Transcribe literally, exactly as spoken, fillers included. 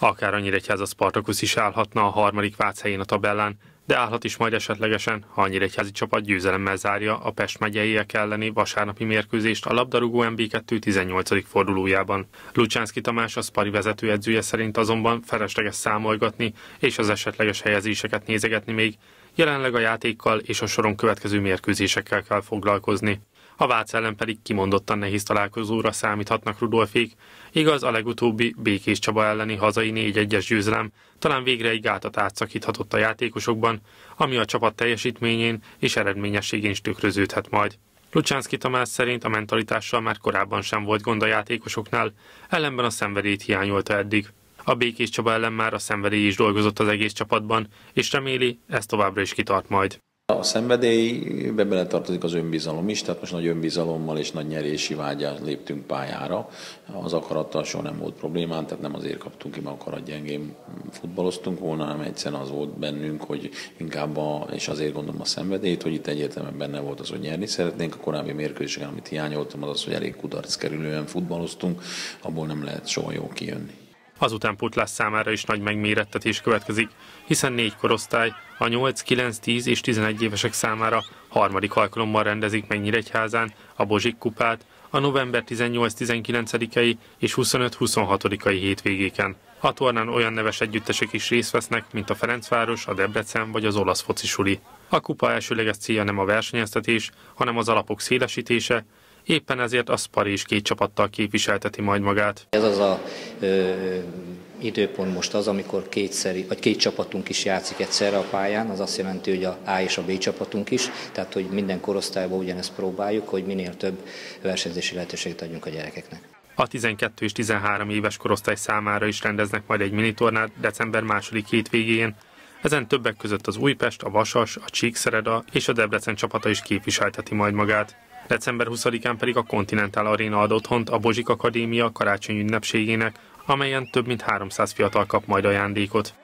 Akár a Nyíregyháza Spartacus is állhatna a harmadik Vác helyén a tabellán, de állhat is majd esetlegesen, ha a nyíregyházi csapat győzelemmel zárja a Pest megyeiek elleni vasárnapi mérkőzést a labdarúgó em bé kettő tizennyolcadik fordulójában. Lucsánszky Tamás, a Spari vezetőedzője szerint azonban felesleges számolgatni és az esetleges helyezéseket nézegetni még, jelenleg a játékkal és a soron következő mérkőzésekkel kell foglalkozni. A Vác ellen pedig kimondottan nehéz találkozóra számíthatnak Rudolfék, igaz, a legutóbbi Békés Csaba elleni hazai négy egyes győzelem talán végre egy gátat átszakíthatott a játékosokban, ami a csapat teljesítményén és eredményességén is tükröződhet majd. Lucsánszky Tamás szerint a mentalitással már korábban sem volt gond a játékosoknál, ellenben a szenvedélyt hiányolta eddig. A Békés Csaba ellen már a szenvedély is dolgozott az egész csapatban, és reméli, ez továbbra is kitart majd. A szenvedélybe beletartozik az önbizalom is, tehát most nagy önbizalommal és nagy nyerési vágyal léptünk pályára. Az akarattal soha nem volt problémán, tehát nem azért kaptunk ki, mert akaratgyengén futballoztunk volna, hanem egyszerűen az volt bennünk, hogy inkább, a, és azért gondolom a szenvedélyt, hogy itt egyértelműen benne volt az, hogy nyerni szeretnénk. A korábbi mérkőzéseken, amit hiányoltam, az az, hogy elég kudarckerülően futballoztunk, abból nem lehet soha jól kijönni. Az utánpótlás számára is nagy megmérettetés következik, hiszen négy korosztály, a nyolc, kilenc, tíz és tizenegy évesek számára harmadik alkalommal rendezik meg Nyíregyházán a Bozsik kupát a november tizennyolc-tizenkilencedikei és huszonöt-huszonhatodikai hétvégéken. A tornán olyan neves együttesek is részt vesznek, mint a Ferencváros, a Debrecen vagy az olasz focisuli. A kupa elsőleges célja nem a versenyeztetés, hanem az alapok szélesítése, éppen ezért a Spari is két csapattal képviselteti majd magát. Ez az a ö, időpont most az, amikor kétszeri, vagy két csapatunk is játszik egyszerre a pályán, az azt jelenti, hogy a A és a B csapatunk is, tehát hogy minden korosztályban ugyanezt próbáljuk, hogy minél több versenyzési lehetőséget adjunk a gyerekeknek. A tizenkettő és tizenhárom éves korosztály számára is rendeznek majd egy minitornát december második hétvégén. Ezen többek között az Újpest, a Vasas, a Csíkszereda és a Debrecen csapata is képviselteti majd magát. december huszadikán pedig a Continental Arena ad otthont a Bozsik Akadémia karácsonyi ünnepségének, amelyen több mint háromszáz fiatal kap majd ajándékot.